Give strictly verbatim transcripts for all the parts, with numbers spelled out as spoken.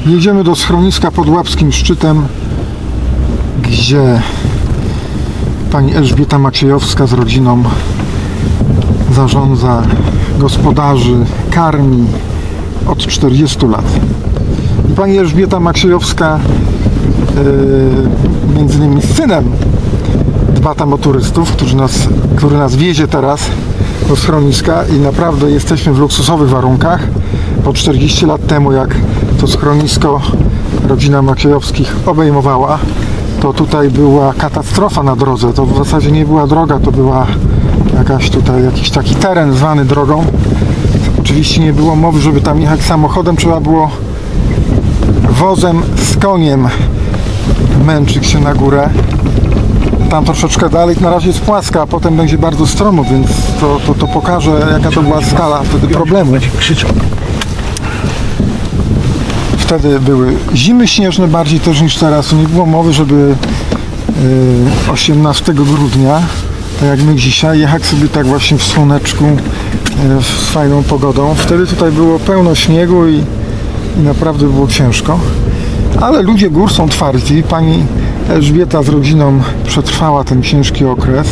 Jedziemy do schroniska pod Łapskim Szczytem, gdzie pani Elżbieta Maciejowska z rodziną zarządza, gospodarzy, karmi od czterdziestu lat. I pani Elżbieta Maciejowska yy, między innymi z synem dba tam o turystów, którzy nas, który nas wiezie teraz do schroniska i naprawdę jesteśmy w luksusowych warunkach. Po czterdziestu lat temu, jak to schronisko rodzina Maciejowskich obejmowała, to tutaj była katastrofa na drodze. To w zasadzie nie była droga, to była jakaś tutaj jakiś taki teren zwany drogą. Oczywiście nie było mowy, żeby tam jechać samochodem, trzeba było wozem z koniem męczyć się na górę. Tam troszeczkę dalej, na razie jest płaska, a potem będzie bardzo stromo, więc to, to, to pokaże, jaka to była skala wtedy problemu. Wtedy były zimy śnieżne bardziej też niż teraz. Nie było mowy, żeby osiemnastego grudnia, tak jak my dzisiaj, jechać sobie tak właśnie w słoneczku, z fajną pogodą. Wtedy tutaj było pełno śniegu i, i naprawdę było ciężko. Ale ludzie gór są twardzi. Pani Elżbieta z rodziną przetrwała ten ciężki okres.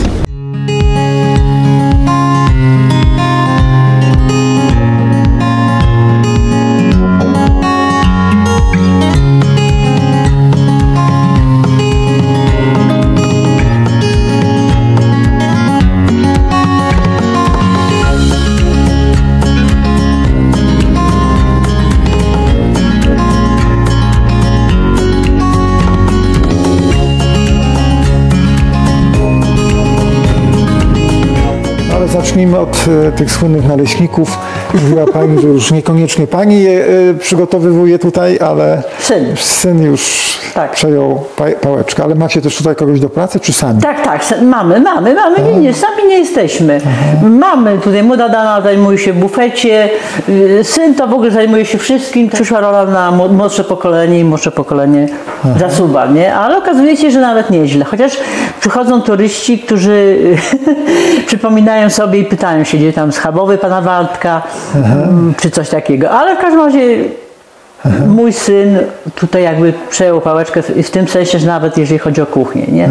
Zacznijmy od e, tych słynnych naleśników. Mówiła pani, że już niekoniecznie pani je e, przygotowywuje tutaj, ale syn, syn już tak przejął pa pałeczkę. Ale macie też tutaj kogoś do pracy, czy sami? Tak, tak, mamy, mamy, mamy, nie, nie, sami nie jesteśmy. Aha. Mamy tutaj, młoda dama zajmuje się w bufecie, syn to w ogóle zajmuje się wszystkim. Przyszła rola na młodsze pokolenie i młodsze pokolenie Aha. zasuwa, nie? Ale okazuje się, że nawet nieźle. Chociaż przychodzą turyści, którzy przypominają sobie i pytają się, gdzie tam schabowy pana Waldka, Aha. czy coś takiego. Ale w każdym razie Aha. mój syn tutaj jakby przejął pałeczkę w tym sensie, że nawet jeżeli chodzi o kuchnię, nie?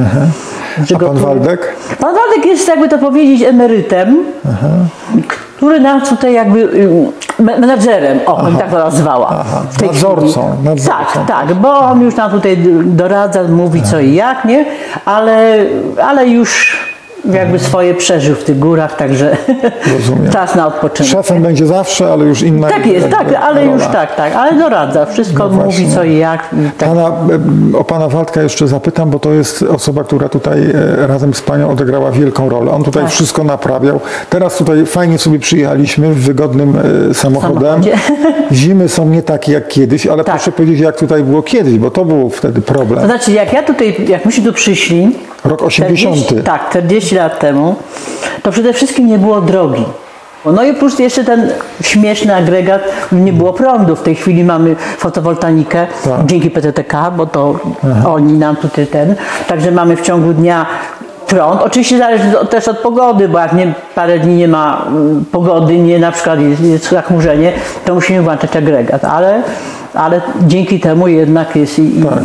A pan Waldek? Pan Waldek jest, jakby to powiedzieć, emerytem, Aha. który nas tutaj jakby menadżerem, o, bym tak to nazwała. Aha. Nadzorcą, nadzorcą. Tak, tak, bo on już nam tutaj doradza, mówi Aha. co i jak, nie? Ale, ale już jakby swoje przeżył w tych górach, także Rozumiem. czas na odpoczynek. Szefem będzie zawsze, ale już inna. Tak jest, tak, ale rola. już tak, tak, ale doradza, wszystko no mówi co i jak. Tak. Pana, o pana Waldka jeszcze zapytam, bo to jest osoba, która tutaj razem z panią odegrała wielką rolę. On tutaj tak. wszystko naprawiał. Teraz tutaj fajnie sobie przyjechaliśmy wygodnym samochodem. Zimy są nie takie jak kiedyś, ale tak. proszę powiedzieć, jak tutaj było kiedyś, bo to był wtedy problem. To znaczy, jak ja tutaj, jak myśmy tu przyszli, rok osiemdziesiąty. czterdzieści, tak, czterdzieści lat temu, to przede wszystkim nie było drogi. No i plus jeszcze ten śmieszny agregat, nie było prądu. W tej chwili mamy fotowoltaikę tak. dzięki P T T K, bo to Aha. oni nam tutaj ten. Także mamy w ciągu dnia prąd. Oczywiście zależy też od pogody, bo jak nie, parę dni nie ma pogody, nie na przykład jest, jest zachmurzenie, to musimy włączać agregat, ale ale dzięki temu jednak jest i, tak.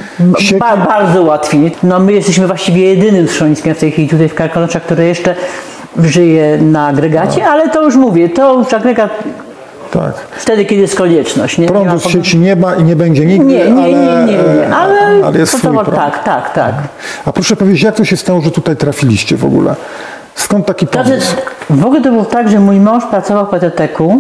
i ba, bardzo łatwiej. No my jesteśmy właściwie jedynym schroniskiem w tej chwili tutaj w Karkonoszach, które jeszcze żyje na agregacie, tak. ale to już mówię, to już agregat tak. wtedy, kiedy jest konieczność. Nie, prądu nie z sieci nie ma i nie będzie nigdy, nie, nie, ale, nie, nie, nie. ale, ale jest swój prąd. Tak, tak, tak. A proszę powiedzieć, jak to się stało, że tutaj trafiliście w ogóle? Skąd taki pomysł? Znaczy, w ogóle to było tak, że mój mąż pracował w P T T K-u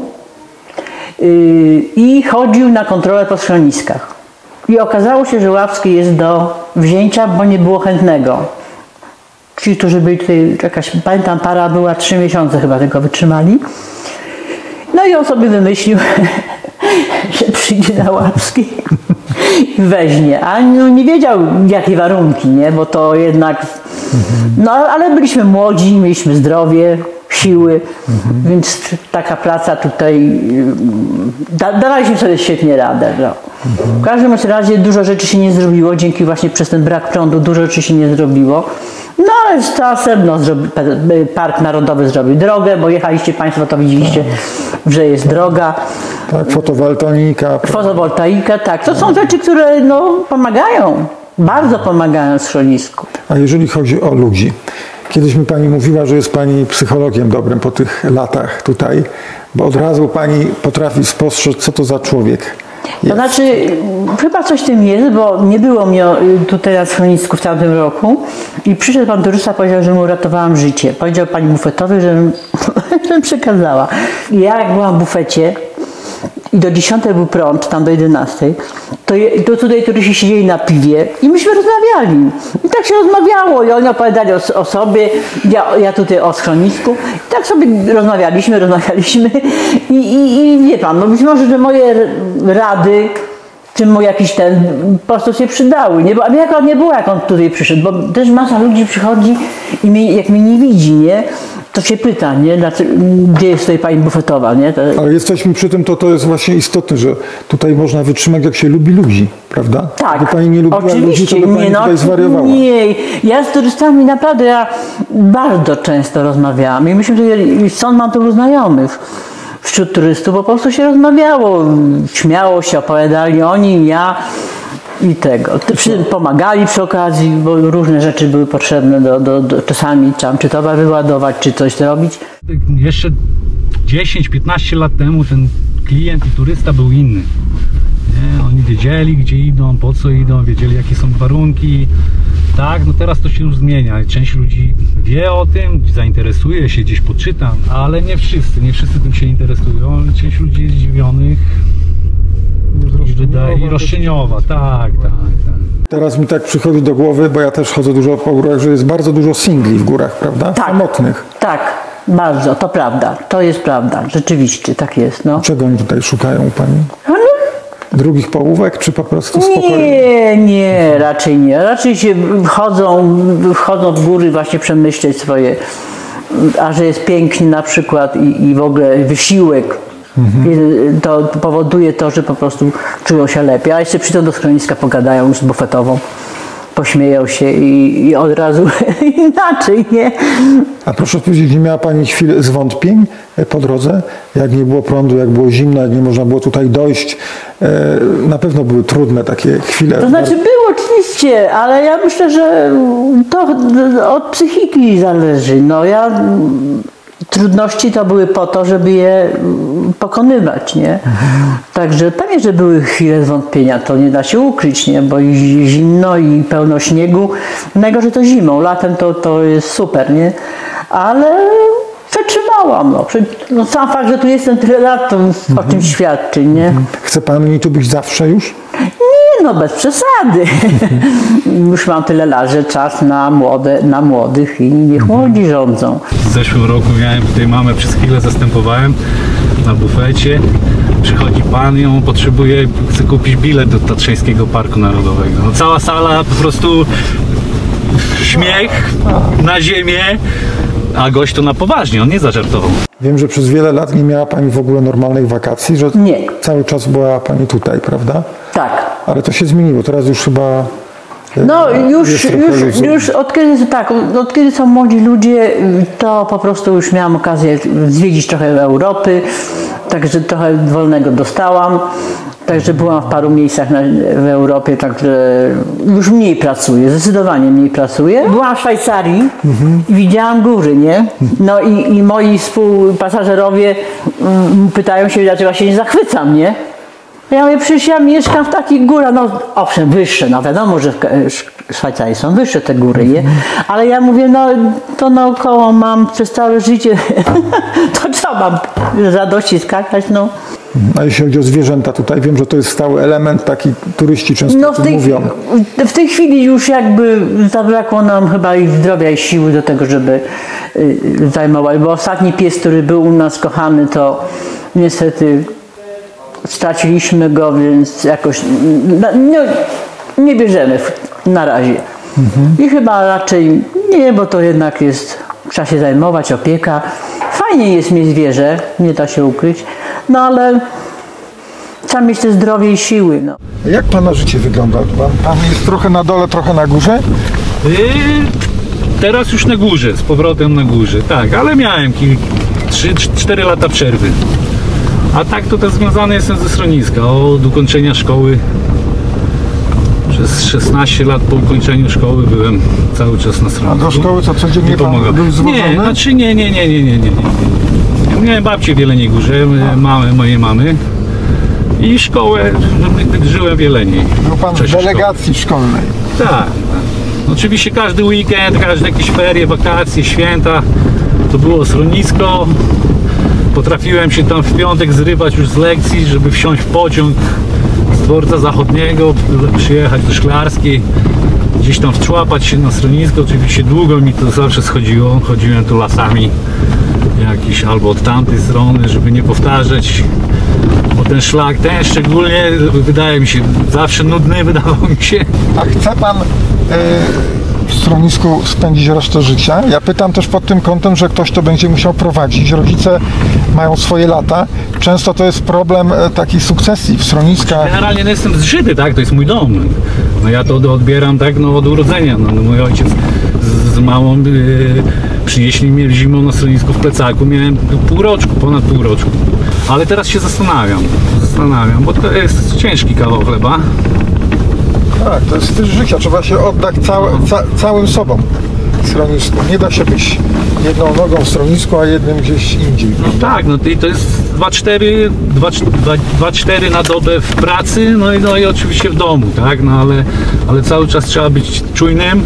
i chodził na kontrolę po schroniskach. I okazało się, że Łapski jest do wzięcia, bo nie było chętnego. Ci, którzy byli tutaj, jakaś, pamiętam, para była trzy miesiące chyba tylko wytrzymali. No i on sobie wymyślił, że przyjdzie na Łapski i weźmie. A no, nie wiedział, jakie warunki, nie? Bo to jednak... No ale byliśmy młodzi, mieliśmy zdrowie, siły, mhm. więc taka praca tutaj, da, dawaliśmy sobie świetnie radę. No. Mhm. W każdym razie dużo rzeczy się nie zrobiło, dzięki właśnie przez ten brak prądu dużo rzeczy się nie zrobiło. No ale z czasem no, zrobi, Park Narodowy zrobił drogę, bo jechaliście Państwo, to widzieliście, że jest droga. Tak, fotowoltaika. Fotowoltaika, tak. To są rzeczy, które no, pomagają. Bardzo pomagają w schronisku. A jeżeli chodzi o ludzi, kiedyś mi pani mówiła, że jest pani psychologiem dobrym po tych latach tutaj, bo od razu pani potrafi spostrzec, co to za człowiek jest. To znaczy, chyba coś w tym jest, bo nie było mnie tutaj na schronisku w tamtym roku i przyszedł pan turysta, powiedział, że mu uratowałam życie. Powiedział pani bufetowi, żebym, żebym przekazała. I ja jak byłam w bufecie i do dziesiątej był prąd, tam do jedenastej, to, je, to tutaj turyści siedzieli na piwie i myśmy rozmawiali. I tak się rozmawiało i oni opowiadali o, o sobie, ja, ja tutaj o schronisku. I tak sobie rozmawialiśmy, rozmawialiśmy i, i, i wie pan, no być może, że moje rady, czy mu jakiś ten, po prostu się przydały. Nie? Bo a mnie akurat nie było, jak on tutaj przyszedł, bo też masa ludzi przychodzi i mnie, jak mnie nie widzi, nie? To się pyta, nie? Znaczy, gdzie jest tutaj pani bufetowa, nie? To... Ale jesteśmy przy tym, to to jest właśnie istotne, że tutaj można wytrzymać, jak się lubi ludzi, prawda? Tak, gdyby pani nie lubiła oczywiście, ludzi, to by pani nie, no, tutaj zwariowała. Nie, ja z turystami naprawdę, ja bardzo często rozmawiałam i myślę, że stąd mam tylu znajomych wśród turystów, bo po prostu się rozmawiało, śmiało się, opowiadali oni, ja i tego. Przy tym pomagali przy okazji, bo różne rzeczy były potrzebne, do, do, do, czasami tam, czy towar wyładować, czy coś zrobić. Jeszcze dziesięć piętnaście lat temu ten klient i turysta był inny. Nie? Oni wiedzieli, gdzie idą, po co idą, wiedzieli, jakie są warunki. Tak, no teraz to się już zmienia. Część ludzi wie o tym, zainteresuje się, gdzieś poczyta, ale nie wszyscy, nie wszyscy tym się interesują. Część ludzi jest zdziwionych i, i roszczeniowa, tak, tak, tak. Teraz mi tak przychodzi do głowy, bo ja też chodzę dużo po górach, że jest bardzo dużo singli w górach, prawda? Tak, Samotnych. tak, bardzo, to prawda, to jest prawda, rzeczywiście, tak jest, no. Czego oni tutaj szukają u pani? No, Drugich połówek, czy po prostu spokojnie? Nie, nie, raczej nie. Raczej się chodzą, chodzą w góry właśnie przemyśleć swoje, a że jest pięknie na przykład i, i w ogóle wysiłek, mhm. to powoduje to, że po prostu czują się lepiej. A jeszcze przyjdą do schroniska, pogadają już z bufetową, pośmieją się i, i od razu inaczej, nie? A proszę powiedzieć, nie miała pani chwil zwątpień po drodze? Jak nie było prądu, jak było zimno, jak nie można było tutaj dojść? Na pewno były trudne takie chwile. To znaczy było oczywiście, ale ja myślę, że to od psychiki zależy. No ja... Trudności to były po to, żeby je pokonywać, nie? Mhm. Także pewnie, że były chwile zwątpienia, to nie da się ukryć, nie? Bo i zimno i pełno śniegu. Najgorzej to zimą, latem to, to jest super, nie? Ale przetrzymałam, no. no. Sam fakt, że tu jestem tyle lat, to mhm. o czym świadczy, nie? Mhm. Chce pani tu być zawsze już? Nie, no bez przesady. Już mam tyle lat, że czas na, młode, na młodych i niech młodzi rządzą. W zeszłym roku miałem tutaj mamę, przez chwilę zastępowałem na bufecie. Przychodzi pan, ją potrzebuje, chce kupić bilet do Tatrzańskiego Parku Narodowego. No, cała sala po prostu śmiech na ziemię, a gość to na poważnie, on nie zażartował. Wiem, że przez wiele lat nie miała pani w ogóle normalnych wakacji, że nie. Cały czas była pani tutaj, prawda? Tak. Ale to się zmieniło, teraz już chyba... No już, już, już od kiedy, tak, od kiedy są młodzi ludzie, to po prostu już miałam okazję zwiedzić trochę Europy, także trochę wolnego dostałam. Także byłam w paru miejscach na, w Europie, także już mniej pracuję, zdecydowanie mniej pracuję. Byłam w Szwajcarii mhm. i widziałam góry, nie? No i, i moi współpasażerowie mm, pytają się, dlaczego się nie zachwycam, nie? Ja mówię, przecież ja mieszkam w takich górach, no owszem, wyższe, no wiadomo, że w Szwajcarii są wyższe te góry, nie? Ale ja mówię, no to naokoło mam przez całe życie, to co mam, radości skakać, no. A jeśli chodzi o zwierzęta tutaj, wiem, że to jest stały element, taki turyści często no w tej, mówią. W tej chwili już jakby zabrakło nam chyba i zdrowia i siły do tego, żeby y, zajmować, bo ostatni pies, który był u nas kochany, to niestety straciliśmy go, więc jakoś no, nie bierzemy na razie. Mhm. I chyba raczej nie, bo to jednak jest, trzeba się zajmować, opieka. Fajnie jest mieć zwierzę, nie da się ukryć, no ale trzeba mieć te zdrowie i siły. No. Jak pana życie wygląda? Pan, pan jest trochę na dole, trochę na górze? Yy, teraz już na górze, z powrotem na górze, tak, ale miałem trzy cztery lata przerwy. A tak to też związany jestem ze schroniska od ukończenia szkoły. Przez szesnaście lat po ukończeniu szkoły byłem cały czas na schronisku. A do szkoły co codziennie I pan pomagam. był zwodzony? Nie, znaczy nie, nie, nie, nie, nie, nie, nie. Miałem babcię w Jeleniej Górze, mamy, mojej mamy i szkołę, żyłem w Jeleniej. Był pan w czasie delegacji szkolnej. szkoły. Tak, tak. Oczywiście każdy weekend, każde jakieś ferie, wakacje, święta to było schronisko. Potrafiłem się tam w piątek zrywać już z lekcji, żeby wsiąść w pociąg z dworca zachodniego, przyjechać do Szklarskiej, gdzieś tam wczłapać się na schronisko. Oczywiście długo mi to zawsze schodziło, chodziłem tu lasami jakiś albo od tamtej strony, żeby nie powtarzać, bo ten szlak, ten szczególnie wydaje mi się zawsze nudny, wydawał mi się. A chce pan y, w schronisku spędzić resztę życia? Ja pytam też pod tym kątem, że ktoś to będzie musiał prowadzić. Rodzice mają swoje lata. Często to jest problem e, takiej sukcesji w schroniskach. Generalnie no jestem zżyty, tak, to jest mój dom. No ja to odbieram tak no, od urodzenia. No, no, mój ojciec z, z małą yy, przynieśli mnie zimą na schronisku w plecaku, miałem pół roczku, ponad pół roczku. Ale teraz się zastanawiam, zastanawiam, bo to jest ciężki kawał chleba. Tak, to jest styl życia. Trzeba się oddać całe, ca, całym sobą w schronisku. Nie da się być jedną nogą w schronisku, a jednym gdzieś indziej. No tak, no i to jest dwa cztery na dobę w pracy, no i, no i oczywiście w domu, tak, no ale, ale cały czas trzeba być czujnym.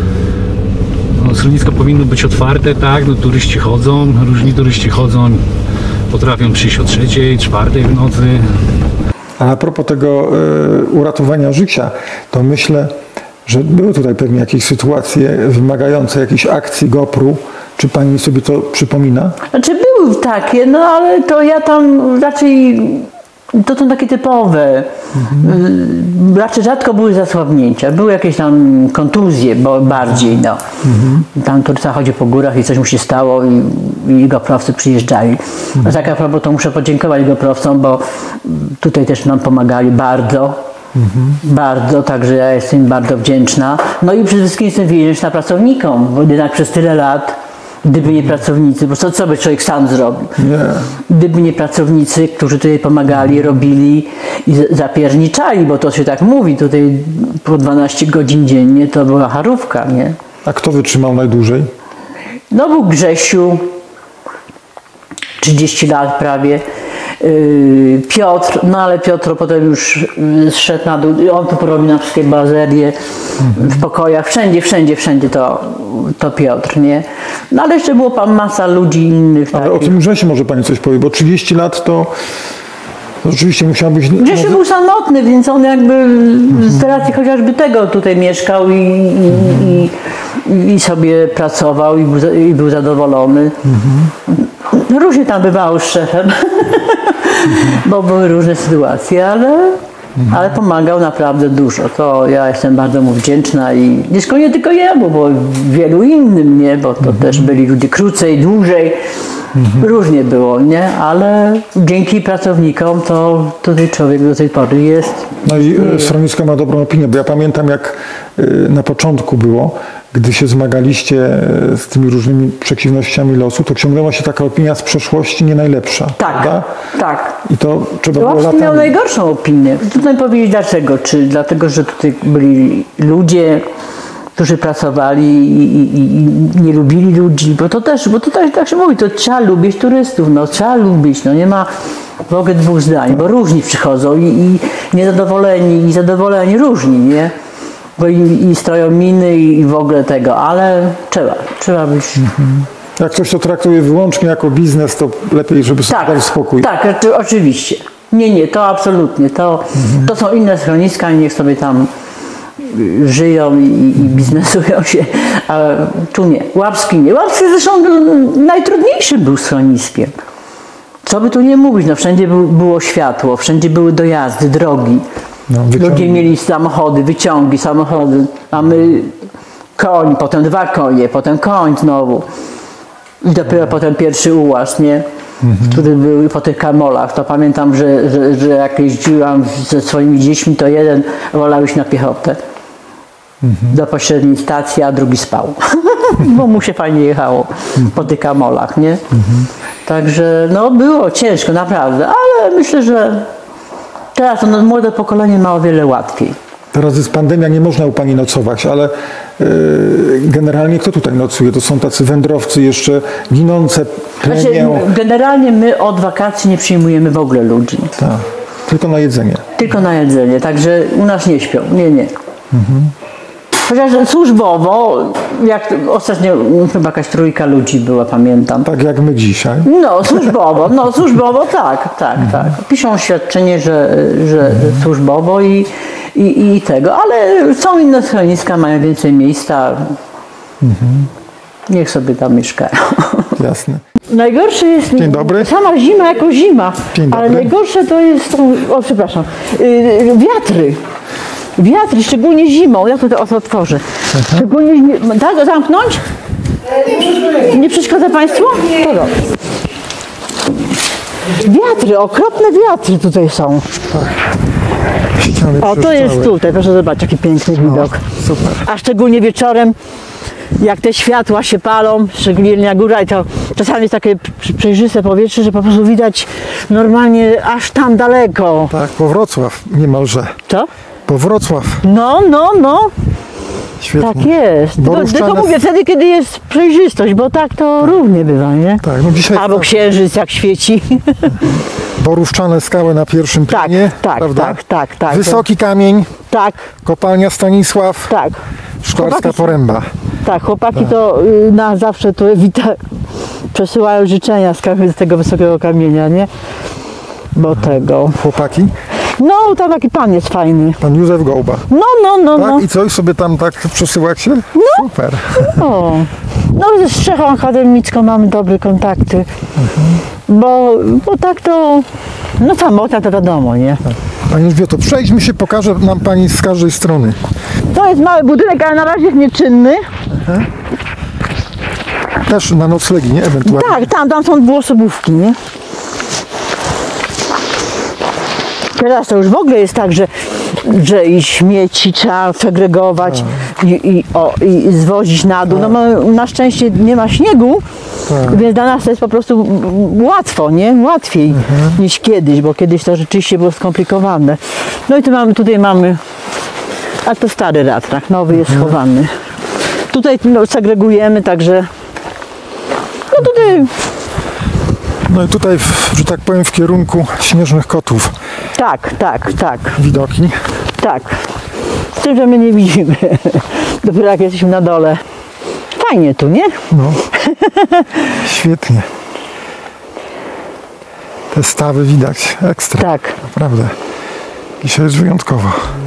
No, schronisko powinno być otwarte, tak, no turyści chodzą, różni turyści chodzą, potrafią przyjść o trzeciej, czwartej w nocy. A propos tego y, uratowania życia, to myślę, że były tutaj pewnie jakieś sytuacje wymagające jakiejś akcji GoPru. Czy pani sobie to przypomina? Znaczy były takie, no ale to ja tam raczej, to są takie typowe, mhm. raczej rzadko były zasłabnięcia, były jakieś tam kontuzje, bo bardziej, no. Mhm. Tam turysta chodzi po górach i coś mu się stało i, i goprowcy przyjeżdżali. Mhm. A tak a propos to muszę podziękować goprowcom, bo tutaj też nam pomagali bardzo. Mhm. Bardzo, także ja jestem im bardzo wdzięczna. No i przede wszystkim jestem wdzięczna pracownikom, bo jednak przez tyle lat, gdyby nie pracownicy, bo co, co by człowiek sam zrobił? Nie. Gdyby nie pracownicy, którzy tutaj pomagali, robili i zapierniczali, bo to się tak mówi, tutaj po dwanaście godzin dziennie to była charówka, nie? A kto wytrzymał najdłużej? No był Grzesiu, trzydzieści lat prawie. Yy, Piotr, no ale Piotr potem już yy, zszedł na dół, on tu porobił na wszystkie bazerie mhm. w pokojach, wszędzie, wszędzie, wszędzie to, to Piotr, nie? No ale jeszcze było pan masa ludzi innych. Ale takich. o tym Grzesiu może pani coś powie, bo trzydzieści lat to, to rzeczywiście musiał być... Grzesiu może... był samotny, więc on jakby mhm. z racji chociażby tego tutaj mieszkał i, i, i, i, i sobie pracował i był, i był zadowolony. Mhm. Różnie tam bywało z szefem. Bo były różne sytuacje, ale, mhm. ale pomagał naprawdę dużo. To ja jestem bardzo mu wdzięczna i nie tylko jemu, bo wielu innym, nie? Bo to mhm. też byli ludzie krócej, dłużej. Mhm. Różnie było, nie? Ale dzięki pracownikom to tutaj człowiek do tej pory jest. No i schronisko ma dobrą opinię, bo ja pamiętam jak na początku było, gdy się zmagaliście z tymi różnymi przeciwnościami losu, to ciągnęła się taka opinia z przeszłości nie najlepsza. Tak, prawda? tak. I to trzeba było Łapski latami. miał najgorszą opinię. Trudno powiedzieć dlaczego. Czy dlatego, że tutaj byli ludzie, którzy pracowali i, i, i nie lubili ludzi, bo to też, bo to tak, tak się mówi, to trzeba lubić turystów, no trzeba lubić, no nie ma w ogóle dwóch zdań, bo różni przychodzą i, i niezadowoleni, i zadowoleni różni, nie? Bo i, i stroją miny i w ogóle tego, ale trzeba, trzeba być. Mhm. Jak ktoś to traktuje wyłącznie jako biznes, to lepiej, żeby sobie Tak, dał spokój. tak, oczywiście. Nie, nie, to absolutnie, to, mhm. to są inne schroniska i niech sobie tam żyją i, i biznesują się, a tu nie. Łapski nie. Łapski zresztą najtrudniejszym był schroniskiem. Co by tu nie mówić, no wszędzie był, było światło, wszędzie były dojazdy, drogi. No, ludzie mieli samochody, wyciągi, samochody, a my koń, potem dwa konie, potem koń znowu. I dopiero potem pierwszy ułaz, nie? Mhm. Który był po tych kamolach. To pamiętam, że, że, że jak jeździłam ze swoimi dziećmi, to jeden wolał iść na piechotę. Mhm. Do pośredniej stacji, a drugi spał. Bo mu się fajnie jechało po tych kamolach, nie? Mhm. Także no było ciężko, naprawdę, ale myślę, że teraz to no, młode pokolenie ma o wiele łatwiej. Teraz jest pandemia, nie można u Pani nocować, ale yy, generalnie kto tutaj nocuje? To są tacy wędrowcy jeszcze ginące Znaczy, plemię. generalnie my od wakacji nie przyjmujemy w ogóle ludzi. Tak, tylko na jedzenie. Tylko na jedzenie, także u nas nie śpią. Nie, nie. Mhm. Chociaż służbowo, jak ostatnio chyba jakaś trójka ludzi była, pamiętam. Tak jak my dzisiaj. No, służbowo, no służbowo tak, tak, tak. Piszą oświadczenie, że, że służbowo i, i, i tego, ale są inne schroniska, mają więcej miejsca. Niech sobie tam mieszkają. Jasne. Najgorsze jest Dzień dobry. sama zima jako zima, Dzień ale dobry. najgorsze to jest, o przepraszam, yy, wiatry. Wiatry, szczególnie zimą. Ja tutaj oto otworzę. Szczególnie zimą. Tak, zamknąć? Nie przeszkadza Państwu? To dobrze. Wiatry, okropne wiatry tutaj są. Ściany O, to przyszczały. jest tutaj, proszę zobaczyć, jaki piękny widok. Super. A szczególnie wieczorem, jak te światła się palą, szczególnie na górze, i to czasami jest takie pr- przejrzyste powietrze, że po prostu widać normalnie aż tam daleko. Tak, po Wrocław niemalże. Co? Po Wrocław. No, no, no. Świetnie. Tak jest. Tylko, Boruszczane- tylko mówię wtedy, kiedy jest przejrzystość, bo tak to równie bywa, nie? Tak, no dzisiaj Albo tak, księżyc jak świeci. boruszczane skały na pierwszym Tak, planie, tak, prawda? tak, tak, tak. Wysoki kamień, Tak, kopalnia Stanisław, tak. Szklarska Chłopaki- Poręba. Tak, chłopaki to y, na zawsze tu wita, przesyłają życzenia z, kam- z tego wysokiego kamienia, nie? Bo tego. Chłopaki, No, tam taki pan jest fajny. pan Józef Gołba. No, no, no, Tak? no. I coś sobie tam tak przesyłacie? Super. No, no ze strzechą akademicką mamy dobre kontakty. Bo, bo tak to, no samotna to wiadomo, nie? Pani Elżbieto, przejdźmy się, pokaże nam Pani z każdej strony. To jest mały budynek, ale na razie jest nieczynny. Też na noclegi, nie? Ewentualnie. Tak, tam, tam są dwuosobówki, nie? Teraz to już w ogóle jest tak, że, że i śmieci trzeba segregować i, i, o, i zwozić na dół. No ma- na szczęście nie ma śniegu, Tak. więc dla nas to jest po prostu łatwo, nie? Łatwiej niż kiedyś, bo kiedyś to rzeczywiście było skomplikowane. No i tu mamy, tutaj mamy, a to stary ratrak, nowy jest schowany. Tutaj no, segregujemy, także no tutaj No i tutaj, w- że tak powiem, w kierunku Śnieżnych Kotów tak, tak, tak. widoki. Tak, z tym, że my nie widzimy, dopiero jak jesteśmy na dole. Fajnie tu, nie? No, świetnie. Te stawy widać, ekstra. Tak. Naprawdę. Dzisiaj jest wyjątkowo.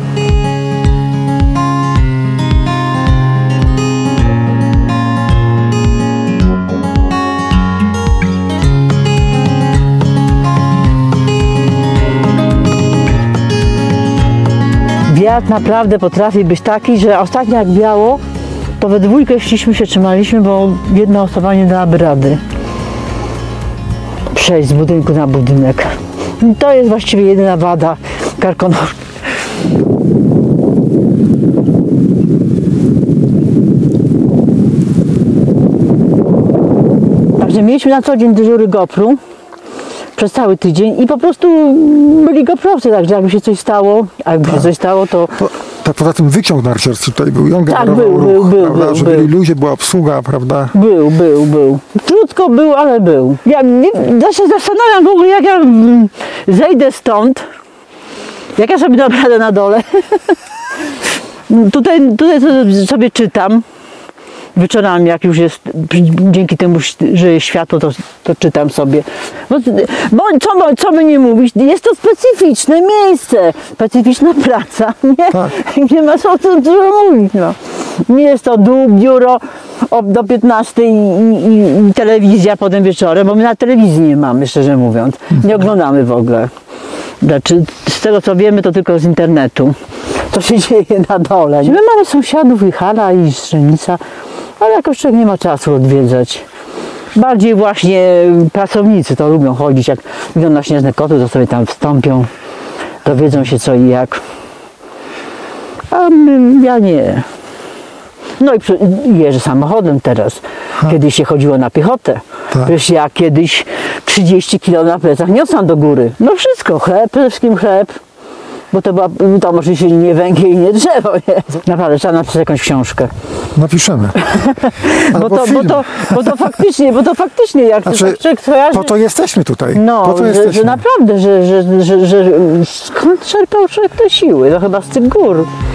Wiatr naprawdę potrafi być taki, że ostatnio jak biało, to we dwójkę szliśmy się trzymaliśmy, bo jedna osoba nie dałaby rady przejść z budynku na budynek. I to jest właściwie jedyna wada Karkonoszy. Także mieliśmy na co dzień dyżury gopru przez cały tydzień i po prostu byli goprowcy, także jakby się coś stało, a jakby się coś stało, to Po, tak poza tym wyciąg narciarski tutaj był i on Tak, generował był, ruch, był, był, prawda? był, Że był. byli ludzie, była obsługa, prawda? był, był, był. Krótko był, ale był. Ja, nie, ja się zastanawiam w ogóle, jak ja mm, zejdę stąd, jak ja sobie dam radę na dole. tutaj, tutaj sobie czytam. Wieczorami, jak już jest, dzięki temu, że jest światło, to, to czytam sobie. Bo, bo co, by- co by nie mówić, jest to specyficzne miejsce, specyficzna praca, nie? Tak. Nie ma co o tym dużo mówić, no. Nie jest to dół, biuro o, do piętnastej i, i, i telewizja potem wieczorem, bo my na telewizji nie mamy, szczerze mówiąc. Nie oglądamy w ogóle. Znaczy, z tego co wiemy, to tylko z internetu. Co się dzieje na dole. My mamy sąsiadów i Hala i Strzelnica, ale jakoś człowiek nie ma czasu odwiedzać. Bardziej właśnie pracownicy to lubią chodzić, jak idą na Śnieżne Koty, to sobie tam wstąpią, dowiedzą się co i jak. A my, ja nie. No i przy- jeżdżę samochodem teraz. Kiedyś się chodziło na piechotę. Tak. Przecież ja kiedyś trzydzieści kilo na plecach niosłam do góry. No wszystko, chleb, przede wszystkim chleb. Bo to była, tam oczywiście nie węgiel i nie drzewo, nie? Naprawdę, trzeba napisać jakąś książkę. Napiszemy. Bo Albo to, film. bo, to, bo to faktycznie, bo to faktycznie jak Znaczy, to człowiek kojarzy... po to jesteśmy tutaj. No, po to że, jesteśmy. że naprawdę, że, że, że, że skąd czerpał człowiek te siły? To chyba z tych gór.